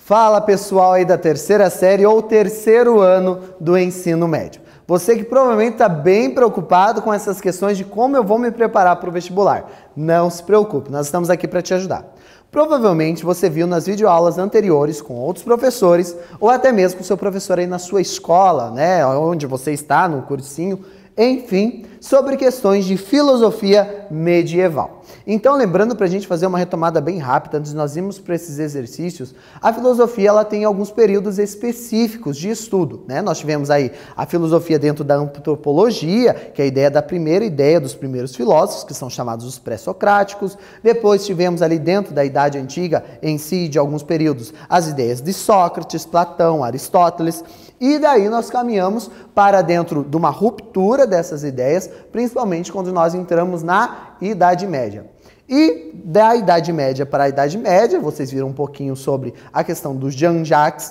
Fala pessoal aí da terceira série ou terceiro ano do ensino médio. Você que provavelmente está bem preocupado com essas questões de como eu vou me preparar para o vestibular. Não se preocupe, nós estamos aqui para te ajudar. Provavelmente você viu nas videoaulas anteriores com outros professores ou até mesmo com seu professor aí na sua escola, né, onde você está, no cursinho, enfim, sobre questões de filosofia medieval. Então, lembrando para a gente fazer uma retomada bem rápida, antes de nós irmos para esses exercícios, a filosofia ela tem alguns períodos específicos de estudo, né? Nós tivemos aí a filosofia dentro da antropologia, que é a ideia da primeira ideia dos primeiros filósofos, que são chamados os pré-socráticos. Depois tivemos ali dentro da Idade Antiga, em si, de alguns períodos, as ideias de Sócrates, Platão, Aristóteles. E daí nós caminhamos para dentro de uma ruptura dessas ideias, principalmente quando nós entramos na Idade Média. E da Idade Média para a Idade Média, vocês viram um pouquinho sobre a questão do Jean-Jacques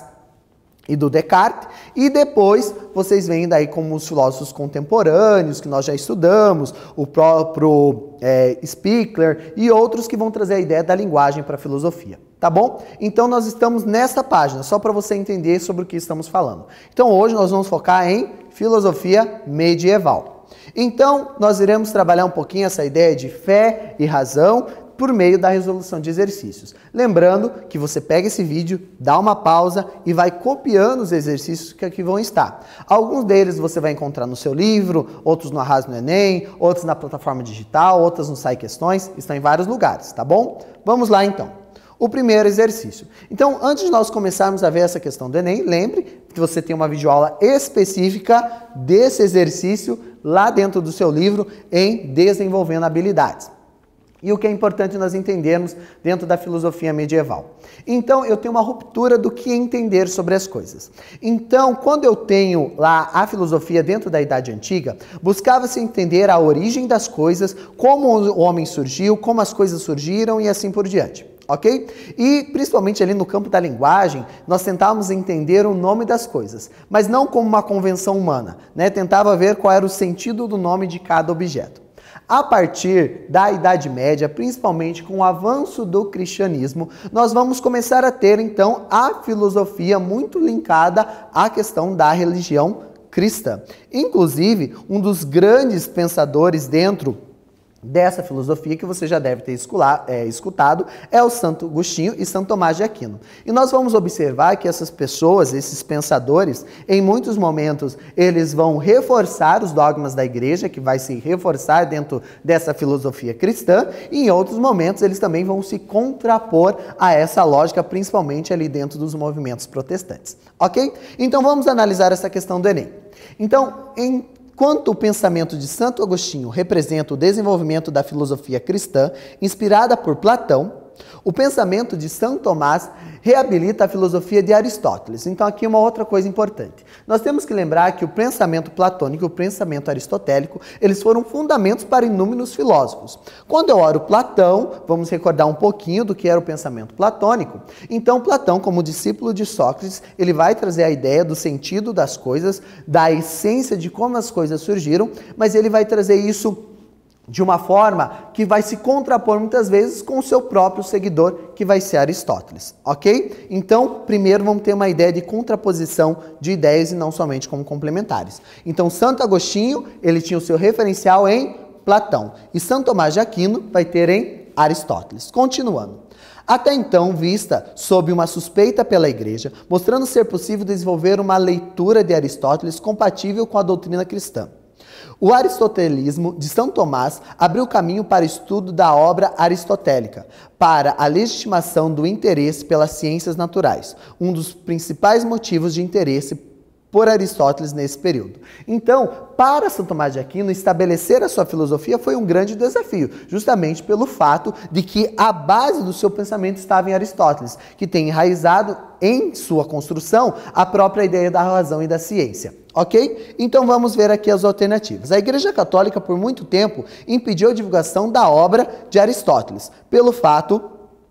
e do Descartes, e depois vocês veem daí como os filósofos contemporâneos, que nós já estudamos, o próprio Spengler e outros que vão trazer a ideia da linguagem para a filosofia, tá bom? Então nós estamos nessa página, só para você entender sobre o que estamos falando. Então hoje nós vamos focar em filosofia medieval. Então nós iremos trabalhar um pouquinho essa ideia de fé e razão, por meio da resolução de exercícios. Lembrando que você pega esse vídeo, dá uma pausa e vai copiando os exercícios que aqui vão estar. Alguns deles você vai encontrar no seu livro, outros no Arrasa no Enem, outros na plataforma digital, outros no Sai Questões, estão em vários lugares, tá bom? Vamos lá então. O primeiro exercício. Então, antes de nós começarmos a ver essa questão do Enem, lembre que você tem uma videoaula específica desse exercício lá dentro do seu livro em Desenvolvendo Habilidades. E o que é importante nós entendermos dentro da filosofia medieval. Então, eu tenho uma ruptura do que entender sobre as coisas. Então, quando eu tenho lá a filosofia dentro da Idade Antiga, buscava-se entender a origem das coisas, como o homem surgiu, como as coisas surgiram e assim por diante. Ok? E principalmente ali no campo da linguagem, nós tentávamos entender o nome das coisas, mas não como uma convenção humana, né? Tentava ver qual era o sentido do nome de cada objeto. A partir da Idade Média, principalmente com o avanço do cristianismo, nós vamos começar a ter, então, a filosofia muito linkada à questão da religião cristã. Inclusive, um dos grandes pensadores dentro dessa filosofia que você já deve ter escutado é o Santo Agostinho e São Tomás de Aquino. E nós vamos observar que essas pessoas, esses pensadores, em muitos momentos eles vão reforçar os dogmas da igreja, que vai se reforçar dentro dessa filosofia cristã, e em outros momentos eles também vão se contrapor a essa lógica, principalmente ali dentro dos movimentos protestantes. Ok? Então vamos analisar essa questão do Enem. Então, enquanto o pensamento de Santo Agostinho representa o desenvolvimento da filosofia cristã, inspirada por Platão, o pensamento de São Tomás reabilita a filosofia de Aristóteles. Então aqui uma outra coisa importante. Nós temos que lembrar que o pensamento platônico e o pensamento aristotélico, eles foram fundamentos para inúmeros filósofos. Quando eu oro Platão, vamos recordar um pouquinho do que era o pensamento platônico. Então Platão, como discípulo de Sócrates, ele vai trazer a ideia do sentido das coisas, da essência de como as coisas surgiram, mas ele vai trazer isso de uma forma que vai se contrapor muitas vezes com o seu próprio seguidor, que vai ser Aristóteles, ok? Então, primeiro vamos ter uma ideia de contraposição de ideias e não somente como complementares. Então, Santo Agostinho, ele tinha o seu referencial em Platão, e São Tomás de Aquino vai ter em Aristóteles. Continuando. Até então vista sob uma suspeita pela igreja, mostrando ser possível desenvolver uma leitura de Aristóteles compatível com a doutrina cristã. O aristotelismo de São Tomás abriu caminho para o estudo da obra aristotélica, para a legitimação do interesse pelas ciências naturais, um dos principais motivos de interesse por Aristóteles nesse período. Então, para São Tomás de Aquino, estabelecer a sua filosofia foi um grande desafio, justamente pelo fato de que a base do seu pensamento estava em Aristóteles, que tem enraizado em sua construção a própria ideia da razão e da ciência. Ok? Então vamos ver aqui as alternativas. A Igreja Católica, por muito tempo, impediu a divulgação da obra de Aristóteles, pelo fato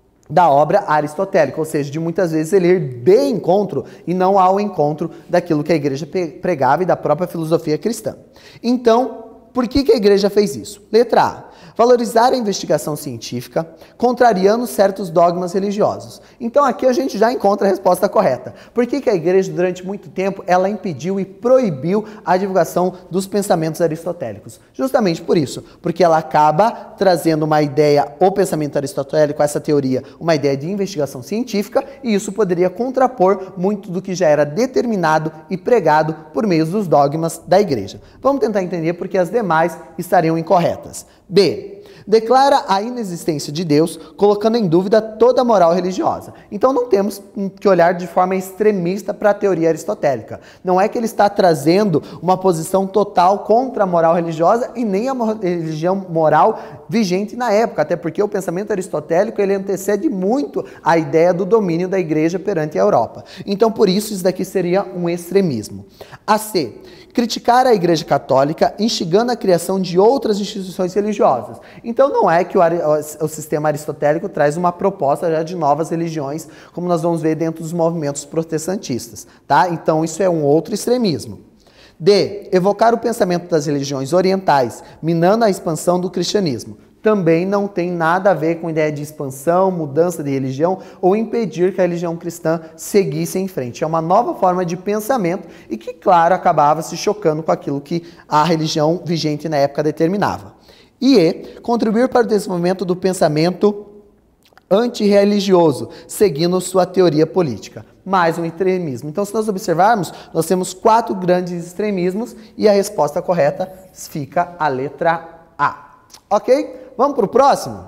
da obra aristotélica, ou seja, de muitas vezes ele ir de encontro e não ao encontro daquilo que a igreja pregava e da própria filosofia cristã. Então, Por que a igreja fez isso? Letra A. Valorizar a investigação científica, contrariando certos dogmas religiosos. Então aqui a gente já encontra a resposta correta. Por que a igreja, durante muito tempo, ela impediu e proibiu a divulgação dos pensamentos aristotélicos? Justamente por isso, porque ela acaba trazendo uma ideia, o pensamento aristotélico, essa teoria, uma ideia de investigação científica, e isso poderia contrapor muito do que já era determinado e pregado por meio dos dogmas da igreja. Vamos tentar entender porque as demais estariam incorretas. B. Declara a inexistência de Deus, colocando em dúvida toda a moral religiosa. Então não temos que olhar de forma extremista para a teoria aristotélica. Não é que ele está trazendo uma posição total contra a moral religiosa e nem a religião moral vigente na época, até porque o pensamento aristotélico ele antecede muito a ideia do domínio da igreja perante a Europa. Então por isso daqui seria um extremismo. A C. Criticar a Igreja Católica, instigando a criação de outras instituições religiosas. Então não é que o sistema aristotélico traz uma proposta já de novas religiões, como nós vamos ver dentro dos movimentos protestantistas, tá? Então isso é um outro extremismo. D. Evocar o pensamento das religiões orientais, minando a expansão do cristianismo. Também não tem nada a ver com ideia de expansão, mudança de religião ou impedir que a religião cristã seguisse em frente. É uma nova forma de pensamento e que, claro, acabava se chocando com aquilo que a religião vigente na época determinava. E E. Contribuir para o desenvolvimento do pensamento antirreligioso, seguindo sua teoria política. Mais um extremismo. Então, se nós observarmos, nós temos 4 grandes extremismos e a resposta correta fica a letra A. Ok? Vamos para o próximo?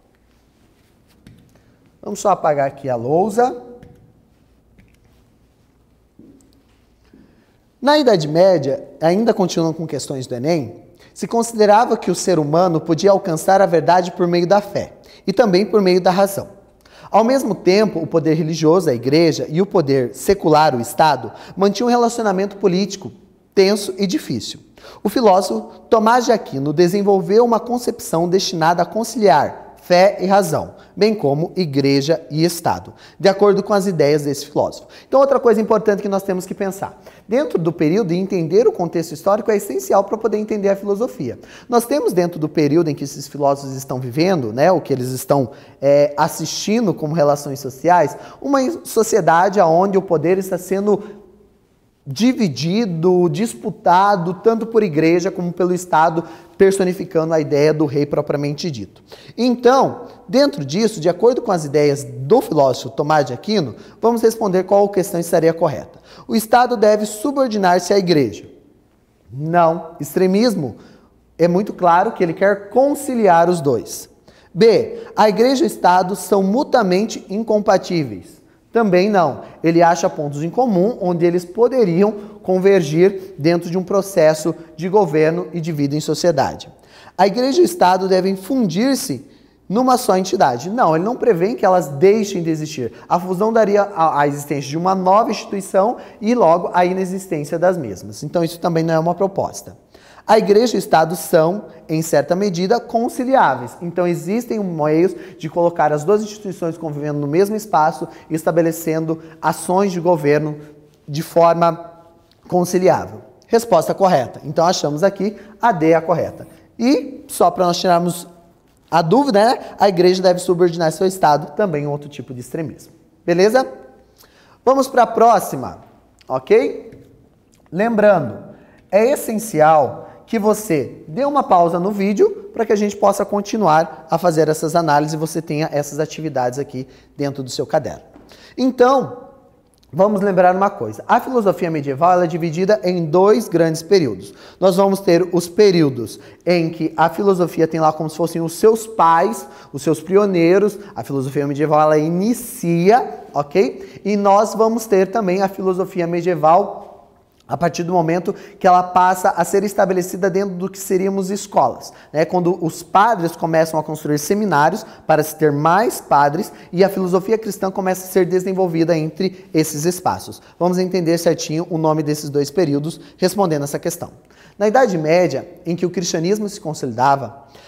Vamos só apagar aqui a lousa. Na Idade Média, ainda continuando com questões do Enem, se considerava que o ser humano podia alcançar a verdade por meio da fé e também por meio da razão. Ao mesmo tempo, o poder religioso, a igreja, e o poder secular, o Estado, mantinham um relacionamento político tenso e difícil. O filósofo Tomás de Aquino desenvolveu uma concepção destinada a conciliar fé e razão, bem como igreja e Estado, de acordo com as ideias desse filósofo. Então, outra coisa importante que nós temos que pensar. Dentro do período, e entender o contexto histórico é essencial para poder entender a filosofia. Nós temos dentro do período em que esses filósofos estão vivendo, né, o que eles estão assistindo como relações sociais, uma sociedade onde o poder está sendo dividido, disputado, tanto por igreja como pelo Estado, personificando a ideia do rei propriamente dito. Então, dentro disso, de acordo com as ideias do filósofo Tomás de Aquino, vamos responder qual questão estaria correta. O Estado deve subordinar-se à igreja. Não. Extremismo é muito claro que ele quer conciliar os dois. B. A igreja e o Estado são mutuamente incompatíveis. Também não. Ele acha pontos em comum onde eles poderiam convergir dentro de um processo de governo e de vida em sociedade. A igreja e o Estado devem fundir-se numa só entidade. Não, ele não prevê que elas deixem de existir. A fusão daria a existência de uma nova instituição e logo a inexistência das mesmas. Então isso também não é uma proposta. A igreja e o Estado são, em certa medida, conciliáveis. Então, existem meios de colocar as duas instituições convivendo no mesmo espaço e estabelecendo ações de governo de forma conciliável. Resposta correta. Então, achamos aqui a D a correta. E, só para nós tirarmos a dúvida, né? A igreja deve subordinar seu Estado, também outro tipo de extremismo. Beleza? Vamos para a próxima, ok? Lembrando, é essencial que você dê uma pausa no vídeo para que a gente possa continuar a fazer essas análises e você tenha essas atividades aqui dentro do seu caderno. Então, vamos lembrar uma coisa. A filosofia medieval ela é dividida em 2 grandes períodos. Nós vamos ter os períodos em que a filosofia tem lá como se fossem os seus pais, os seus pioneiros. A filosofia medieval ela inicia, ok? E nós vamos ter também a filosofia medieval a partir do momento que ela passa a ser estabelecida dentro do que seríamos escolas, né? Quando os padres começam a construir seminários para se ter mais padres e a filosofia cristã começa a ser desenvolvida entre esses espaços. Vamos entender certinho o nome desses 2 períodos respondendo essa questão. Na Idade Média, em que o cristianismo se consolidava,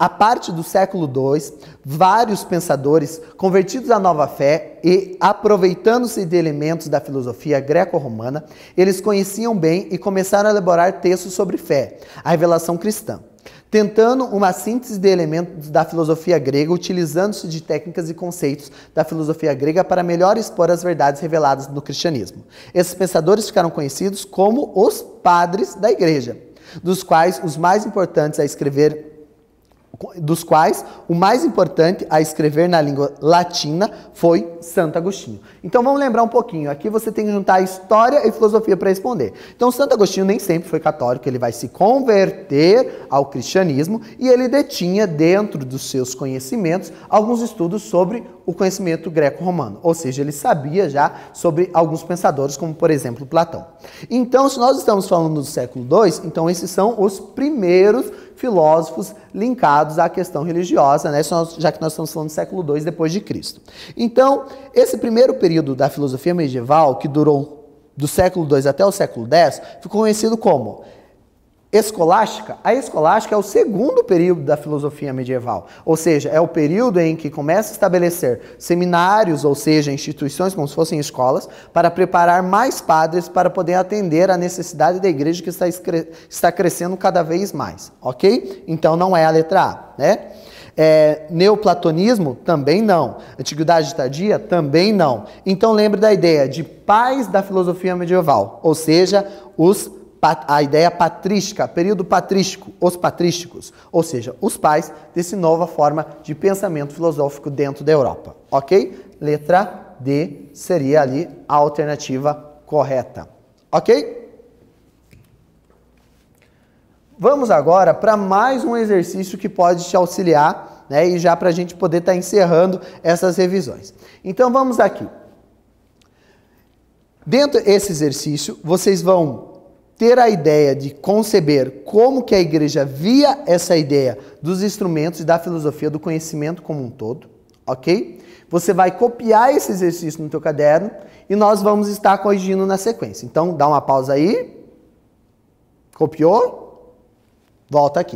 a partir do século II, vários pensadores convertidos à nova fé e aproveitando-se de elementos da filosofia greco-romana, eles conheciam bem e começaram a elaborar textos sobre fé, a revelação cristã, tentando uma síntese de elementos da filosofia grega, utilizando-se de técnicas e conceitos da filosofia grega para melhor expor as verdades reveladas no cristianismo. Esses pensadores ficaram conhecidos como os padres da igreja, dos quais o mais importante a escrever na língua latina foi Santo Agostinho. Então vamos lembrar um pouquinho, aqui você tem que juntar história e filosofia para responder. Então Santo Agostinho nem sempre foi católico, ele vai se converter ao cristianismo e ele detinha dentro dos seus conhecimentos alguns estudos sobre o conhecimento greco-romano, ou seja, ele sabia já sobre alguns pensadores, como por exemplo Platão. Então, se nós estamos falando do século II, então esses são os primeiros filósofos linkados à questão religiosa, né? Já que nós estamos falando do século II depois de Cristo. Então, esse primeiro período da filosofia medieval, que durou do século II até o século X, ficou conhecido como escolástica. A escolástica é o segundo período da filosofia medieval, ou seja, é o período em que começa a estabelecer seminários, ou seja, instituições como se fossem escolas, para preparar mais padres para poder atender à necessidade da igreja que está crescendo cada vez mais, ok? Então não é a letra A, né? Neoplatonismo? Também não. Antiguidade tardia? Também não. Então lembre da ideia de pais da filosofia medieval, ou seja, a ideia patrística, período patrístico, os patrísticos, ou seja, os pais dessa nova forma de pensamento filosófico dentro da Europa, ok? Letra D seria ali a alternativa correta, ok? Vamos agora para mais um exercício que pode te auxiliar, né? E já para a gente poder estar encerrando essas revisões. Então vamos aqui. Dentro desse exercício, vocês vão ter a ideia de conceber como que a igreja via essa ideia dos instrumentos e da filosofia do conhecimento como um todo, ok? Você vai copiar esse exercício no teu caderno e nós vamos estar corrigindo na sequência. Então, dá uma pausa aí. Copiou? Volta aqui.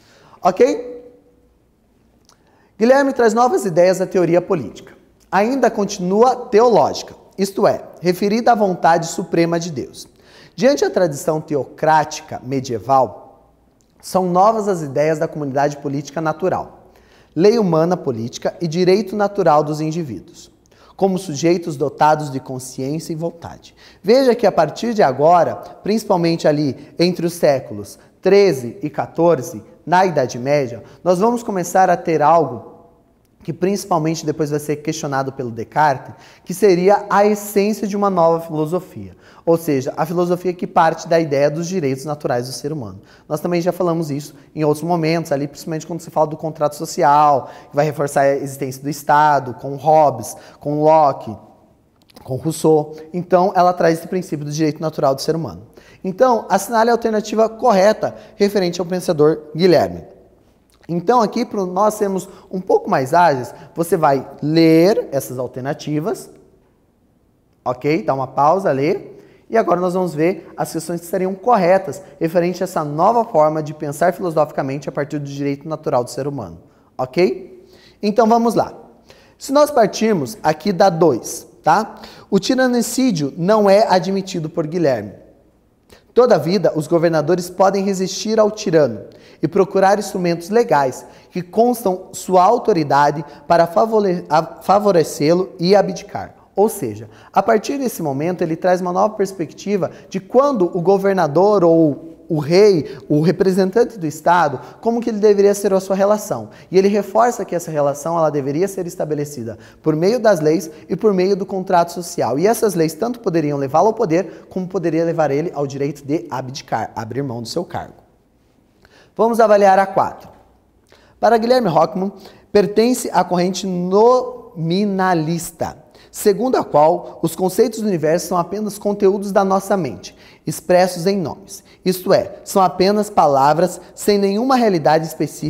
Ok? Guilherme traz novas ideias da teoria política. Ainda continua teológica, isto é, referida à vontade suprema de Deus. Diante da tradição teocrática medieval, são novas as ideias da comunidade política natural, lei humana política e direito natural dos indivíduos, como sujeitos dotados de consciência e vontade. Veja que a partir de agora, principalmente ali entre os séculos 13 e 14, na Idade Média, nós vamos começar a ter algo que principalmente depois vai ser questionado pelo Descartes, que seria a essência de uma nova filosofia. Ou seja, a filosofia que parte da ideia dos direitos naturais do ser humano. Nós também já falamos isso em outros momentos, ali, principalmente quando se fala do contrato social, que vai reforçar a existência do Estado, com Hobbes, com Locke, com Rousseau. Então, ela traz esse princípio do direito natural do ser humano. Então, assinale a alternativa correta referente ao pensador Guilherme. Então, aqui, para nós sermos um pouco mais ágeis, você vai ler essas alternativas, ok? Dá uma pausa, lê. E agora nós vamos ver as questões que seriam corretas referente a essa nova forma de pensar filosoficamente a partir do direito natural do ser humano, ok? Então, vamos lá. Se nós partirmos aqui da 2, tá? O tiranicídio não é admitido por Guilherme. Toda vida, os governadores podem resistir ao tirano e procurar instrumentos legais que constam sua autoridade para favorecê-lo e abdicar. Ou seja, a partir desse momento ele traz uma nova perspectiva de quando o governador ou o rei, o representante do Estado, como que ele deveria ser a sua relação. E ele reforça que essa relação ela deveria ser estabelecida por meio das leis e por meio do contrato social. E essas leis tanto poderiam levá-lo ao poder, como poderia levar ele ao direito de abdicar, abrir mão do seu cargo. Vamos avaliar a 4. Para Guilherme Hockmann, pertence à corrente nominalista, segundo a qual os conceitos do universo são apenas conteúdos da nossa mente, expressos em nomes. Isto é, são apenas palavras sem nenhuma realidade específica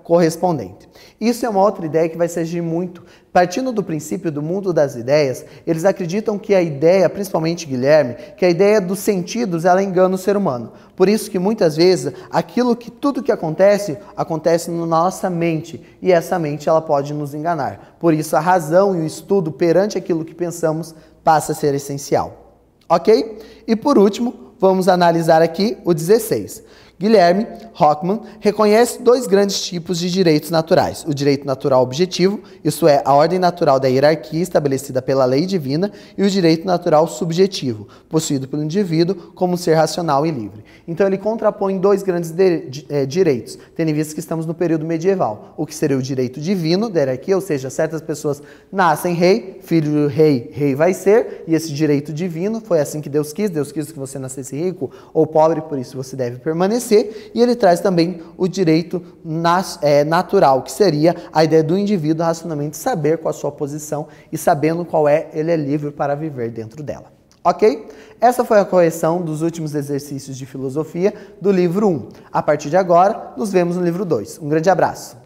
correspondente. Isso é uma outra ideia que vai surgir muito. Partindo do princípio do mundo das ideias, eles acreditam que a ideia, principalmente Guilherme, que a ideia dos sentidos, ela engana o ser humano. Por isso que muitas vezes tudo que acontece na nossa mente, e essa mente ela pode nos enganar. Por isso a razão e o estudo perante aquilo que pensamos passa a ser essencial. Ok? E por último, vamos analisar aqui o 16. Guilherme Hockman reconhece dois grandes tipos de direitos naturais. O direito natural objetivo, isso é, a ordem natural da hierarquia estabelecida pela lei divina, e o direito natural subjetivo, possuído pelo indivíduo como ser racional e livre. Então ele contrapõe dois grandes direitos, tendo em vista que estamos no período medieval. O que seria o direito divino da hierarquia, ou seja, certas pessoas nascem rei, filho do rei, rei vai ser, e esse direito divino foi assim que Deus quis que você nascesse rico ou pobre, por isso você deve permanecer. E ele traz também o direito natural, que seria a ideia do indivíduo racionalmente saber qual a sua posição e sabendo qual ele é livre para viver dentro dela. Ok? Essa foi a correção dos últimos exercícios de filosofia do livro 1. A partir de agora, nos vemos no livro 2. Um grande abraço!